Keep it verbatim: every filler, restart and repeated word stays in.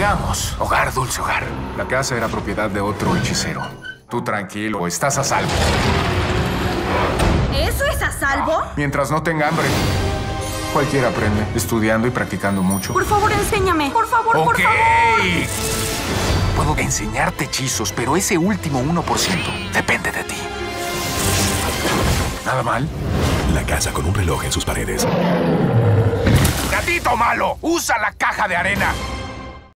Llegamos. Hogar, dulce hogar. La casa era propiedad de otro hechicero. Tú tranquilo, estás a salvo. ¿Eso es a salvo? Mientras no tenga hambre. Cualquiera aprende, estudiando y practicando mucho. Por favor, enséñame. Por favor, Ok. por favor. Puedo enseñarte hechizos, pero ese último uno por ciento depende de ti. ¿Nada mal? La casa con un reloj en sus paredes. ¡Gatito malo! ¡Usa la caja de arena!